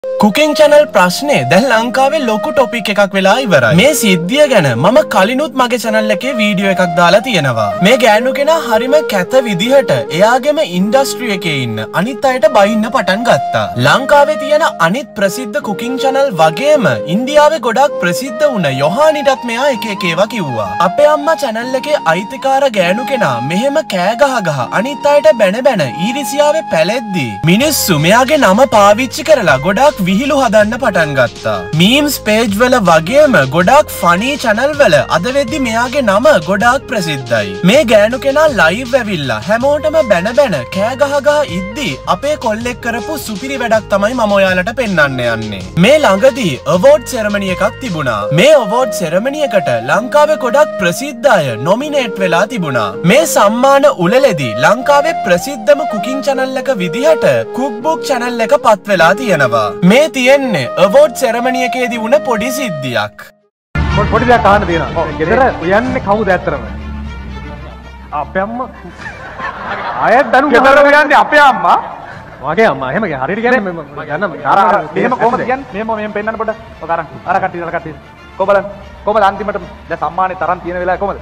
Cooking channel ප්‍රශ්නේ දැන් ලංකාවේ ලොකු ටොපික් එකක් වෙලා ඉවරයි. මේ සිද්ධිය ගැන මම කලිනුත් මගේ channel එකේ වීඩියෝ එකක් දාලා තියෙනවා. මේ ගෑනු කෙනා හරිම කැත විදිහට එයාගේම ඉන්ඩස්ට්‍රි එකේ ඉන්න අනිත් අයට බයින්න පටන් ගත්තා. ලංකාවේ තියෙන අනිත් ප්‍රසිද්ධ කුකින් channel වගේම ඉන්දියාවේ ගොඩක් ප්‍රසිද්ධ වුණ යොහානිටත් මෙයා එක එක ඒවා කිව්වා. අපේ අම්මා channel එකේ අයිතිකාර ගෑනු කෙනා මෙහෙම කෑ ගහ අනිත් අයට බැන බැන ඊරිසියාවේ පැලෙද්දී මිනිස්සු මෙයාගේ නම පාවිච්චි කරලා ගොඩක් විහිළු හදන්න පටන් ගත්තා. මීම්ස් පේජ් වල වගේම ගොඩක් ෆනී channel වල අද වෙද්දි මෙයාගේ නම ගොඩාක් ප්‍රසිද්ධයි. මේ ගෑනු කෙනා ලයිව් ඇවිල්ලා හැමෝටම බැන බැන කෑ ගහ ඉද්දි අපේ කොල්ලෙක් කරපු සුපිරි වැඩක් තමයි මම ඔයාලට පෙන්වන්න යන්නේ. මේ ළඟදී අවෝඩ් සෙරමනි එකක් තිබුණා. මේ අවෝඩ් සෙරමනි එකට ලංකාවේ ගොඩක් ප්‍රසිද්ධ අය නොමිනේට් වෙලා තිබුණා. මේ සම්මාන උළෙලෙදී ලංකාවේ ප්‍රසිද්ධම කුකින් channel එක විදිහට කුක්බුක් channel එක පත් වෙලා තියෙනවා. මේ තියෙන්නේ අවෝඩ් සෙරමනි එකේදී වුණ පොඩි සිද්ධියක්. පොඩි දෙයක් අහන්න තියෙනවා. ගෙදර උයන්නේ කවුද ඇත්තටම? අපේ අම්මා. ආයෙත් දනු ගෙදර උයන්නේ අපේ අම්මා. මගේ අම්මා. එහෙම හරියට කියන්නේ මම යන්න මෙහෙම කොහොමද කියන්නේ? මෙහෙම පෙන්නන්න පොඩ්ඩක්. ඔක අර කට්ටිය. කොහමද අන්තිමට දැන් සම්මානේ තරම් තියෙන වෙලාව කොහමද?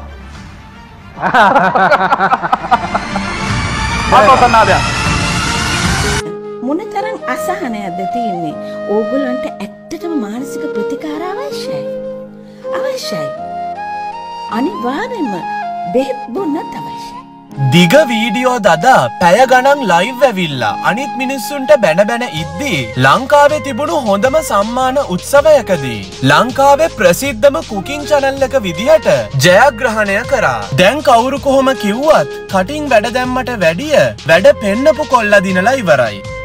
ආපස්සනාදයා මොනතරම් අසහනයක්ද තියෙන්නේ. ඕගොල්ලන්ට ඇත්තටම මානසික ප්‍රතිකාර අවශ්‍යයි. අනිවාර්යෙන්ම බෙහෙත් බොන්නත් අවශ්‍යයි. දිග වීඩියෝ දදා පැය ගණන් ලයිව් ඇවිල්ලා අනිත් මිනිස්සුන්ට බැන බැන ඉද්දී ලංකාවේ තිබුණු හොඳම සම්මාන උත්සවයකදී ලංකාවේ ප්‍රසිද්ධම කුකින් channel එක විදිහට ජයග්‍රහණය කරා. දැන් කවුරු කොහොම කිව්වත් කටින් වැඩ දැම්මට වැඩිය වැඩ පෙන්නපු කොල්ලා දිනලා ඉවරයි.